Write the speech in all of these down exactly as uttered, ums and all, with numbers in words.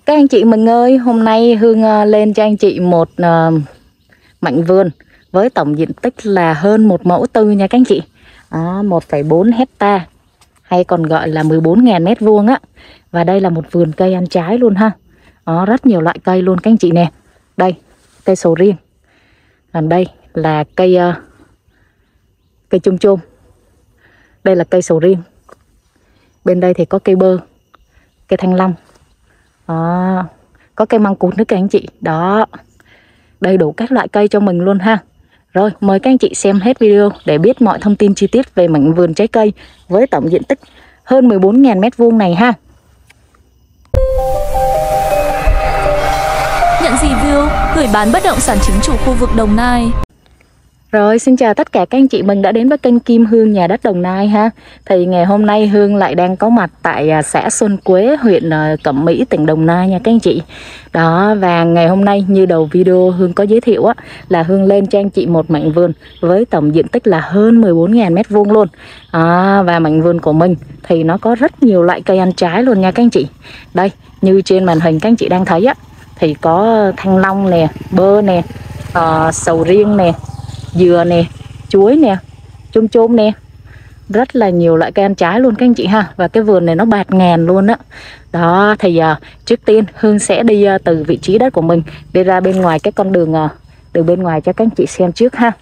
Các anh chị mình ơi, hôm nay Hương uh, lên cho anh chị một uh, mảnh vườn với tổng diện tích là hơn một mẫu tư nha các anh chị. Đó, một phẩy bốn hecta hay còn gọi là mười bốn nghìn mét vuông á. Và đây là một vườn cây ăn trái luôn ha. Đó, rất nhiều loại cây luôn các anh chị nè. Đây, cây sầu riêng. Còn đây là cây uh, cây chum chum. Đây là cây sầu riêng. Bên đây thì có cây bơ, cây thanh long. Đó, có cây măng cụt nữa các anh chị. Đó, đầy đủ các loại cây cho mình luôn ha. Rồi, mời các anh chị xem hết video để biết mọi thông tin chi tiết về mảnh vườn trái cây với tổng diện tích hơn mười bốn nghìn mét vuông này ha. Nhận review, gửi bán bất động sản chính chủ khu vực Đồng Nai. Rồi, xin chào tất cả các anh chị mình đã đến với kênh Kim Hương Nhà Đất Đồng Nai ha. Thì ngày hôm nay Hương lại đang có mặt tại xã Xuân Quế, huyện Cẩm Mỹ, tỉnh Đồng Nai nha các anh chị. Đó, và ngày hôm nay như đầu video Hương có giới thiệu á, là Hương lên cho anh chị một mảnh vườn với tổng diện tích là hơn mười bốn nghìn mét vuông luôn. À, và mảnh vườn của mình thì nó có rất nhiều loại cây ăn trái luôn nha các anh chị. Đây, như trên màn hình các anh chị đang thấy á, thì có thanh long nè, bơ nè, uh, sầu riêng nè, dừa nè, chuối nè, chum chum nè. Rất là nhiều loại cây ăn trái luôn các anh chị ha. Và cái vườn này nó bạt ngàn luôn á. Đó, thì uh, trước tiên Hương sẽ đi uh, từ vị trí đất của mình đi ra bên ngoài cái con đường uh, từ bên ngoài cho các anh chị xem trước ha.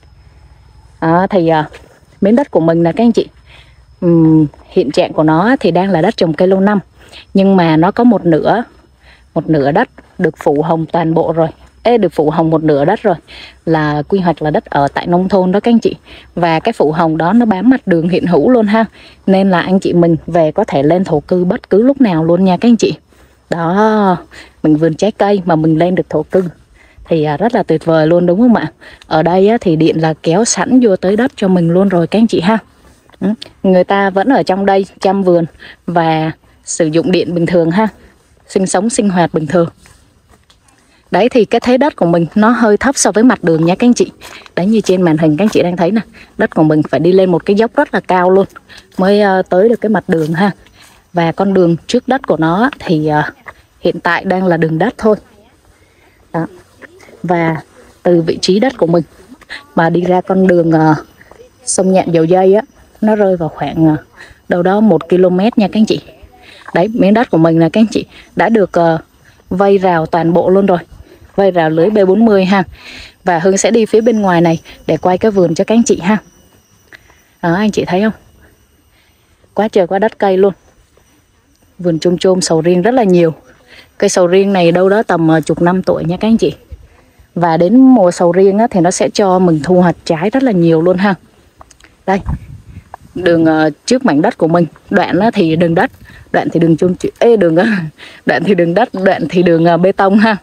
Đó, thì uh, miếng đất của mình là các anh chị, um, hiện trạng của nó thì đang là đất trồng cây lâu năm, nhưng mà nó có một nửa một nửa đất được phủ hồng toàn bộ rồi. Ê, được phủ hồng một nửa đất rồi, là quy hoạch là đất ở tại nông thôn đó các anh chị. Và cái phủ hồng đó nó bám mặt đường hiện hữu luôn ha, nên là anh chị mình về có thể lên thổ cư bất cứ lúc nào luôn nha các anh chị. Đó, mình vườn trái cây mà mình lên được thổ cư thì rất là tuyệt vời luôn, đúng không ạ? Ở đây thì điện là kéo sẵn vô tới đất cho mình luôn rồi các anh chị ha. Người ta vẫn ở trong đây chăm vườn và sử dụng điện bình thường ha, sinh sống sinh hoạt bình thường. Đấy, thì cái thế đất của mình nó hơi thấp so với mặt đường nha các anh chị. Đấy, như trên màn hình các anh chị đang thấy nè, đất của mình phải đi lên một cái dốc rất là cao luôn mới uh, tới được cái mặt đường ha. Và con đường trước đất của nó thì uh, hiện tại đang là đường đất thôi. Đó. Và từ vị trí đất của mình mà đi ra con đường uh, sông Nhạn Dầu Dây á, nó rơi vào khoảng uh, đâu đó một ki lô mét nha các anh chị. Đấy, miếng đất của mình là các anh chị đã được uh, vây rào toàn bộ luôn rồi, vây rào lưới B bốn mươi ha. Và Hương sẽ đi phía bên ngoài này để quay cái vườn cho các anh chị ha. Đó, anh chị thấy không? Quá trời quá đất cây luôn. Vườn chum chum sầu riêng rất là nhiều. Cây sầu riêng này đâu đó tầm chục năm tuổi nha các anh chị. Và đến mùa sầu riêng á, thì nó sẽ cho mình thu hoạch trái rất là nhiều luôn ha. Đây, đường uh, trước mảnh đất của mình, đoạn uh, thì đường đất, đoạn thì đường chum ê đường uh, đoạn thì đường đất, đoạn thì đường uh, bê tông ha.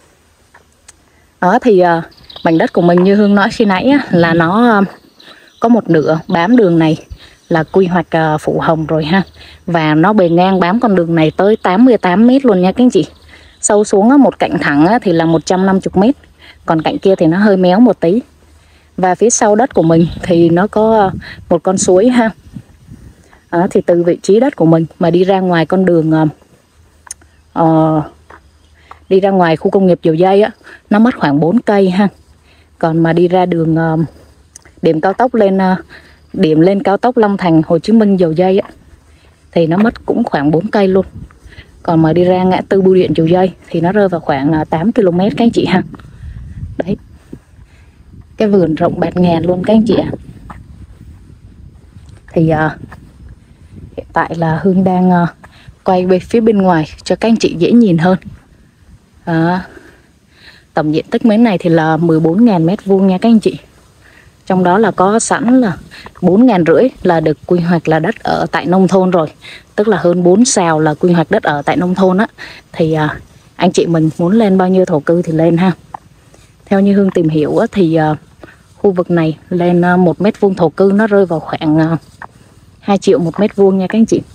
Đó, thì uh, mảnh đất của mình như Hương nói khi nãy á, là nó uh, có một nửa bám đường này là quy hoạch uh, phủ hồng rồi ha. Và nó bề ngang bám con đường này tới tám mươi tám mét luôn nha các anh chị. Sâu xuống uh, một cạnh thẳng uh, thì là một trăm năm mươi mét, còn cạnh kia thì nó hơi méo một tí. Và phía sau đất của mình thì nó có uh, một con suối ha. Đó, thì từ vị trí đất của mình mà đi ra ngoài con đường uh, uh, đi ra ngoài khu công nghiệp Dầu Dây á, nó mất khoảng bốn cây ha. Còn mà đi ra đường uh, điểm cao tốc lên uh, điểm lên cao tốc Long Thành Hồ Chí Minh Dầu Dây á, thì nó mất cũng khoảng bốn cây luôn. Còn mà đi ra ngã tư bưu điện Dầu Dây thì nó rơi vào khoảng uh, tám ki lô mét các anh chị ha. Đấy, cái vườn rộng bạt ngàn luôn các anh chị ạ. Thì uh, hiện tại là Hương đang uh, quay về phía bên ngoài cho các anh chị dễ nhìn hơn. À, tổng diện tích miếng này thì là mười bốn nghìn mét vuông nha các anh chị. Trong đó là có sẵn là bốn nghìn rưỡi là được quy hoạch là đất ở tại nông thôn rồi. Tức là hơn bốn sào là quy hoạch đất ở tại nông thôn á. Thì à, anh chị mình muốn lên bao nhiêu thổ cư thì lên ha. Theo như Hương tìm hiểu á, thì à, khu vực này lên à, một mét vuông thổ cư nó rơi vào khoảng à, hai triệu một mét vuông nha các anh chị.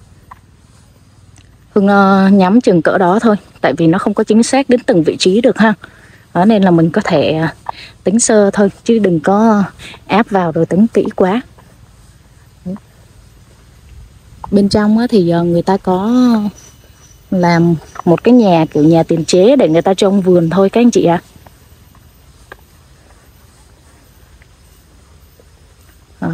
Hương uh, nhắm chừng cỡ đó thôi, tại vì nó không có chính xác đến từng vị trí được ha. Đó, nên là mình có thể uh, tính sơ thôi, chứ đừng có áp vào rồi tính kỹ quá. Bên trong uh, thì uh, người ta có làm một cái nhà kiểu nhà tiền chế để người ta trồng vườn thôi các anh chị ạ. Đó.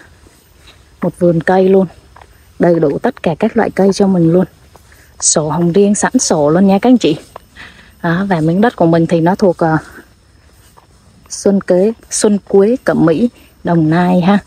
Một vườn cây luôn, đầy đủ tất cả các loại cây cho mình luôn. Sổ hồng riêng sẵn sổ luôn nha các anh chị. Đó, và miếng đất của mình thì nó thuộc uh, Xuân Quế, Xuân Quế, Cẩm Mỹ, Đồng Nai ha.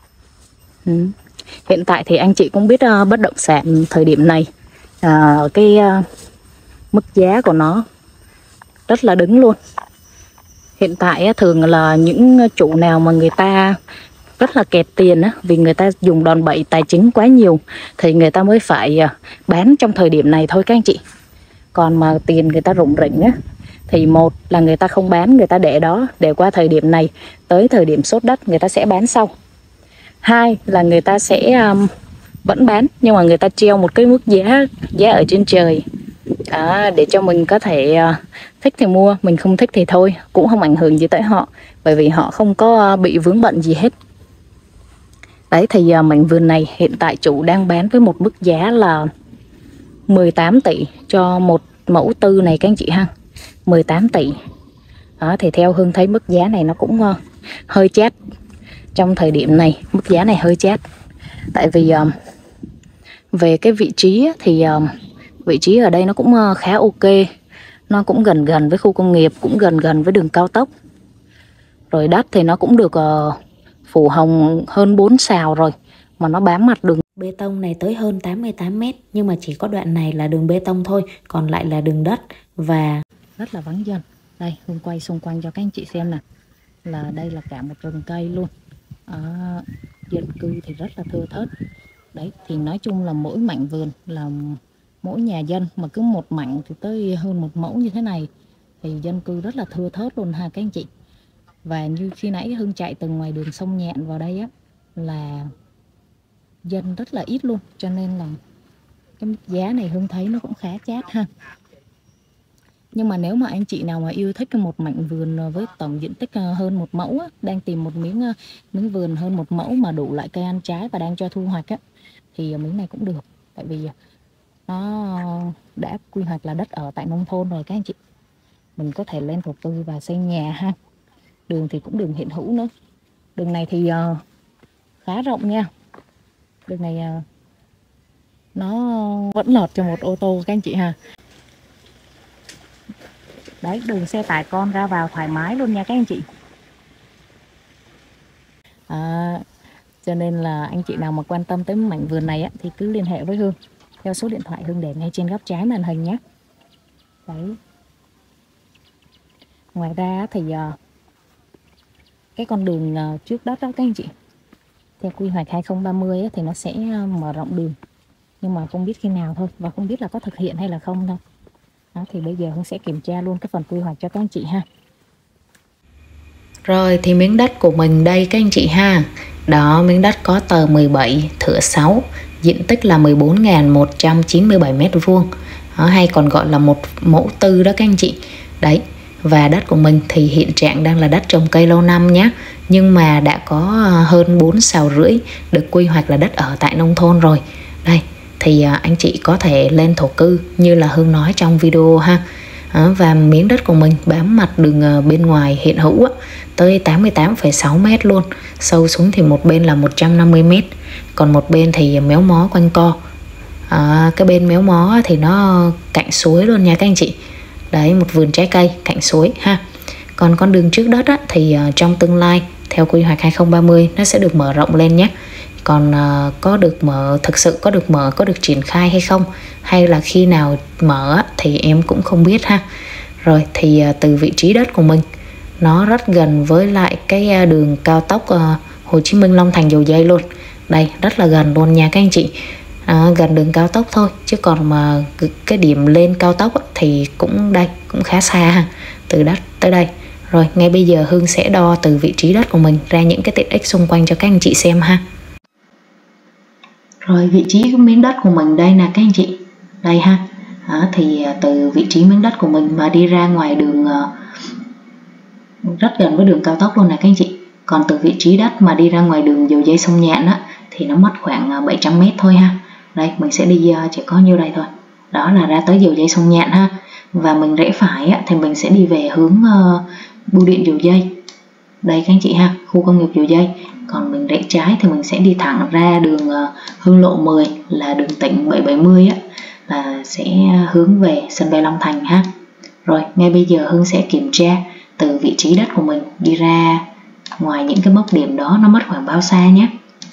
Ừ. Hiện tại thì anh chị cũng biết uh, bất động sản thời điểm này uh, cái uh, mức giá của nó rất là đứng luôn. Hiện tại uh, thường là những chủ nào mà người ta rất là kẹt tiền á, vì người ta dùng đòn bẩy tài chính quá nhiều thì người ta mới phải uh, bán trong thời điểm này thôi các anh chị. Còn mà tiền người ta rủng rỉnh á thì một là người ta không bán, người ta để đó để qua thời điểm này, tới thời điểm sốt đất người ta sẽ bán sau. Hai là người ta sẽ um, vẫn bán nhưng mà người ta treo một cái mức giá giá ở trên trời à, để cho mình có thể uh, thích thì mua, mình không thích thì thôi, cũng không ảnh hưởng gì tới họ, bởi vì họ không có uh, bị vướng bận gì hết. Đấy thì uh, mảnh vườn này hiện tại chủ đang bán với một mức giá là mười tám tỷ cho một mẫu tư này các anh chị ha. Mười tám tỷ. Đó, thì theo Hương thấy mức giá này nó cũng uh, hơi chát. Trong thời điểm này mức giá này hơi chát. Tại vì uh, về cái vị trí thì uh, vị trí ở đây nó cũng uh, khá ok. Nó cũng gần gần với khu công nghiệp, cũng gần gần với đường cao tốc. Rồi đất thì nó cũng được uh, phủ hồng hơn bốn sào rồi, mà nó bám mặt đường bê tông này tới hơn tám mươi tám mét, nhưng mà chỉ có đoạn này là đường bê tông thôi, còn lại là đường đất và rất là vắng dân. Đây, Hương quay xung quanh cho các anh chị xem nè. Là đây là cả một rừng cây luôn. À, dân cư thì rất là thưa thớt. Đấy, thì nói chung là mỗi mảnh vườn là mỗi nhà dân mà cứ một mảnh thì tới hơn một mẫu như thế này thì dân cư rất là thưa thớt luôn ha các anh chị. Và như khi nãy Hương chạy từ ngoài đường sông Nhạn vào đây á là dân rất là ít luôn, cho nên là cái mức giá này Hương thấy nó cũng khá chát ha. Nhưng mà nếu mà anh chị nào mà yêu thích một mảnh vườn với tổng diện tích hơn một mẫu á, đang tìm một miếng miếng vườn hơn một mẫu mà đủ loại cây ăn trái và đang cho thu hoạch á, thì miếng này cũng được. Tại vì nó đã quy hoạch là đất ở tại nông thôn rồi các anh chị. Mình có thể lên thổ tư và xây nhà ha. Đường thì cũng đường hiện hữu nữa. Đường này thì uh, khá rộng nha. Đường này uh, nó vẫn lọt cho một ô tô các anh chị ha. Đấy, đường xe tải con ra vào thoải mái luôn nha các anh chị. À, cho nên là anh chị nào mà quan tâm tới mảnh vườn này á, thì cứ liên hệ với Hương theo số điện thoại Hương để ngay trên góc trái màn hình nhé. Đấy. Ngoài ra thì uh, cái con đường uh, trước đất đó các anh chị, theo quy hoạch hai không ba mươi á, thì nó sẽ uh, mở rộng đường. Nhưng mà không biết khi nào thôi, và không biết là có thực hiện hay là không thôi. Đó, thì bây giờ Hương sẽ kiểm tra luôn cái phần quy hoạch cho các anh chị ha. Rồi thì miếng đất của mình đây các anh chị ha. Đó, miếng đất có tờ mười bảy thửa sáu, diện tích là mười bốn nghìn một trăm chín mươi bảy mét vuông. Đó, hay còn gọi là một mẫu tư đó các anh chị. Đấy, và đất của mình thì hiện trạng đang là đất trồng cây lâu năm nhé. Nhưng mà đã có hơn bốn sào rưỡi được quy hoạch là đất ở tại nông thôn rồi. Đây, thì anh chị có thể lên thổ cư như là Hương nói trong video ha. Đó, và miếng đất của mình bám mặt đường bên ngoài hiện hữu á, tới tám mươi tám phẩy sáu mét luôn. Sâu xuống thì một bên là một trăm năm mươi mét, còn một bên thì méo mó quanh co. À, cái bên méo mó thì nó cạnh suối luôn nha các anh chị. Đấy, một vườn trái cây cạnh suối ha. Còn con đường trước đất á, thì uh, trong tương lai theo quy hoạch hai không ba mươi nó sẽ được mở rộng lên nhé. Còn uh, có được mở, thực sự có được mở, có được triển khai hay không, hay là khi nào mở thì em cũng không biết ha. Rồi thì uh, từ vị trí đất của mình nó rất gần với lại cái uh, đường cao tốc uh, Hồ Chí Minh Long Thành Dầu Giây luôn. Đây, rất là gần luôn nha các anh chị. À, gần đường cao tốc thôi, chứ còn mà cái điểm lên cao tốc thì cũng đây, cũng khá xa ha, từ đất tới đây. Rồi ngay bây giờ Hương sẽ đo từ vị trí đất của mình ra những cái tiện ích xung quanh cho các anh chị xem ha. Rồi vị trí của miếng đất của mình đây nè các anh chị. Đây ha. À, thì từ vị trí miếng đất của mình mà đi ra ngoài đường uh, rất gần với đường cao tốc luôn nè các anh chị. Còn từ vị trí đất mà đi ra ngoài đường Dầu Giây Sông Nhạn á thì nó mất khoảng bảy trăm mét thôi ha. Đây, mình sẽ đi uh, chỉ có nhiêu đây thôi. đó là ra tới dầu dây Sông Nhạn ha. Và mình rẽ phải á, thì mình sẽ đi về hướng uh, bưu điện Dầu Dây. Đây các anh chị ha, khu công nghiệp Dầu Dây. Còn mình rẽ trái thì mình sẽ đi thẳng ra đường uh, Hương Lộ mười là đường tỉnh bảy bảy mươi á, là sẽ hướng về sân bay Long Thành ha. Rồi ngay bây giờ Hương sẽ kiểm tra từ vị trí đất của mình đi ra ngoài những cái mốc điểm đó nó mất khoảng bao xa nhé.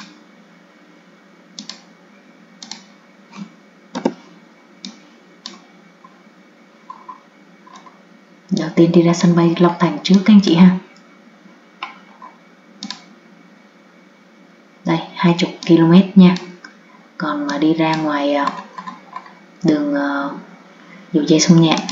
Đầu tiên đi ra sân bay Long Thành trước các anh chị ha. Đây hai mươi ki lô mét nha. Còn mà đi ra ngoài uh, đường uh, Dầu Dây Sông Nhạn,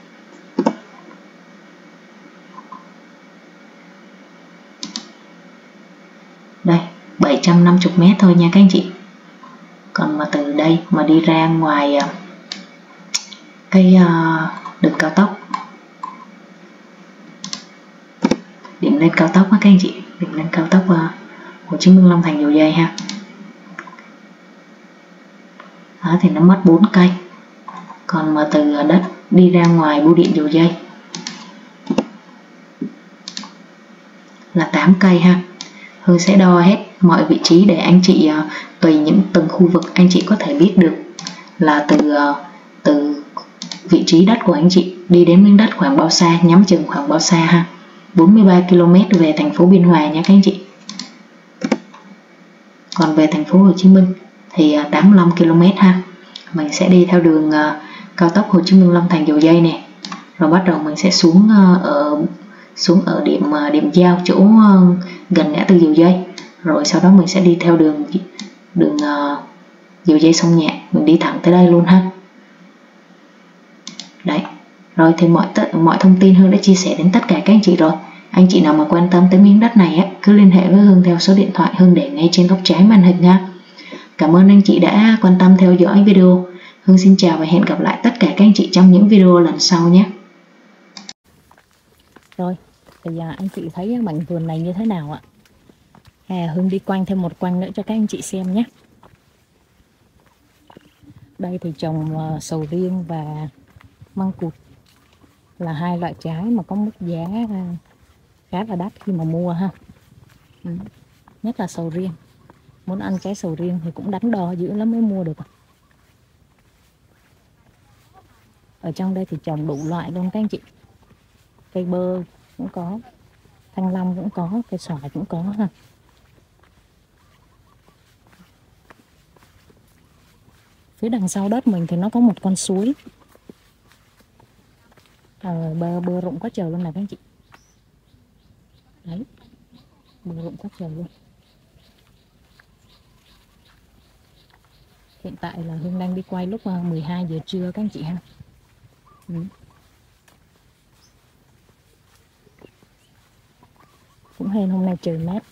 đây bảy trăm năm mươi mét thôi nha các anh chị. Còn mà từ đây mà đi ra ngoài uh, cái uh, đường cao tốc, điểm lên cao tốc á các anh chị, điểm lên cao tốc uh, Hồ Chí Minh Long Thành Dầu Dây ha. Đó thì nó mất bốn cây. Còn mà từ đất đi ra ngoài bưu điện Dầu Dây là tám cây ha. Hương sẽ đo hết mọi vị trí để anh chị uh, tùy những từng khu vực anh chị có thể biết được là từ uh, từ vị trí đất của anh chị đi đến miếng đất khoảng bao xa, nhắm chừng khoảng bao xa ha. bốn mươi ba ki lô mét về thành phố Biên Hòa nha các anh chị. Còn về thành phố Hồ Chí Minh thì uh, tám mươi lăm ki lô mét ha. Mình sẽ đi theo đường uh, cao tốc Hồ Chí Minh Long Thành Dầu Dây nè. Rồi bắt đầu mình sẽ xuống uh, ở xuống ở điểm uh, điểm giao chỗ uh, gần ngã tư Dầu Dây. Rồi sau đó mình sẽ đi theo đường đường uh, Dầu Dây Sông Nhạn, mình đi thẳng tới đây luôn ha. Đấy. Rồi thì mọi mọi thông tin Hương đã chia sẻ đến tất cả các anh chị rồi. Anh chị nào mà quan tâm tới miếng đất này á, cứ liên hệ với Hương theo số điện thoại Hương để ngay trên góc trái màn hình ha. Cảm ơn anh chị đã quan tâm theo dõi video. Hương xin chào và hẹn gặp lại tất cả các anh chị trong những video lần sau nhé. Rồi, bây giờ anh chị thấy mảnh vườn này như thế nào ạ? À, Hương đi quanh thêm một quanh nữa cho các anh chị xem nhé. Đây thì trồng uh, sầu riêng và măng cụt là hai loại trái mà có mức giá uh, khá là đắt khi mà mua ha. Ừ. Nhất là sầu riêng. Muốn ăn trái sầu riêng thì cũng đắn đo dữ lắm mới mua được. Ở trong đây thì trồng đủ loại luôn các anh chị. Cây bơ cũng có, thanh long cũng có, cây xoài cũng có ha. Phía đằng sau đất mình thì nó có một con suối. À, bơ, bơ rụng quá trời luôn này các anh chị. Đấy, bơ rụng quá trời luôn. Hiện tại là Hương đang đi quay lúc mười hai giờ trưa các anh chị ha. Ừ. Cũng hên hôm nay trời mát.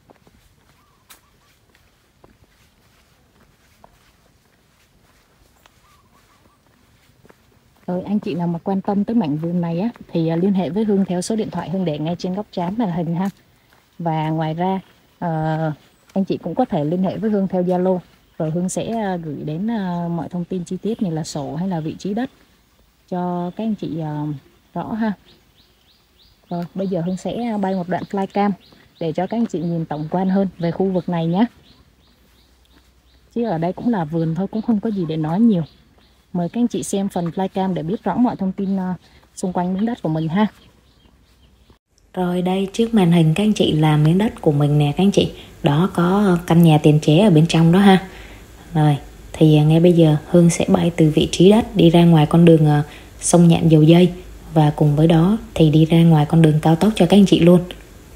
Rồi anh chị nào mà quan tâm tới mảnh vườn này á thì liên hệ với Hương theo số điện thoại Hương để ngay trên góc trái màn hình ha. Và ngoài ra uh, anh chị cũng có thể liên hệ với Hương theo Zalo. Rồi Hương sẽ uh, gửi đến uh, mọi thông tin chi tiết như là sổ hay là vị trí đất cho các anh chị uh, rõ ha. Rồi bây giờ Hương sẽ bay một đoạn flycam để cho các anh chị nhìn tổng quan hơn về khu vực này nhé. Chứ ở đây cũng là vườn thôi, cũng không có gì để nói nhiều. Mời các anh chị xem phần flycam để biết rõ mọi thông tin uh, xung quanh miếng đất của mình ha. Rồi đây trước màn hình các anh chị là miếng đất của mình nè các anh chị. Đó có căn nhà tiền chế ở bên trong đó ha. Rồi thì ngay bây giờ Hương sẽ bay từ vị trí đất đi ra ngoài con đường uh, Sông Nhạn Dầu Dây. Và cùng với đó thì đi ra ngoài con đường cao tốc cho các anh chị luôn.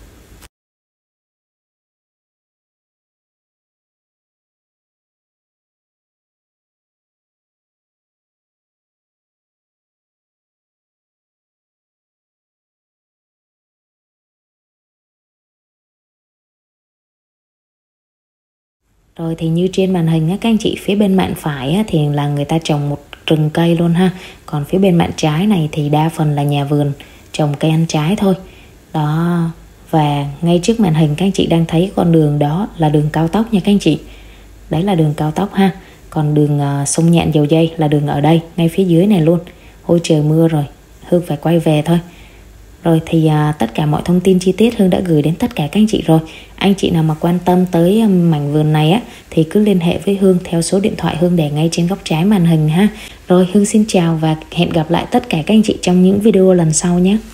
Rồi thì như trên màn hình á, các anh chị phía bên mạn phải á, thì là người ta trồng một rừng cây luôn ha. Còn phía bên mạn trái này thì đa phần là nhà vườn trồng cây ăn trái thôi. Đó. Và ngay trước màn hình các anh chị đang thấy con đường đó là đường cao tốc nha các anh chị. Đấy là đường cao tốc ha. Còn đường uh, sông Nhạn Dầu Dây là đường ở đây, ngay phía dưới này luôn. Ôi trời mưa rồi, Hương phải quay về thôi. Rồi thì à, tất cả mọi thông tin chi tiết Hương đã gửi đến tất cả các anh chị rồi. Anh chị nào mà quan tâm tới mảnh vườn này á thì cứ liên hệ với Hương theo số điện thoại Hương để ngay trên góc trái màn hình ha. Rồi Hương xin chào và hẹn gặp lại tất cả các anh chị trong những video lần sau nhé.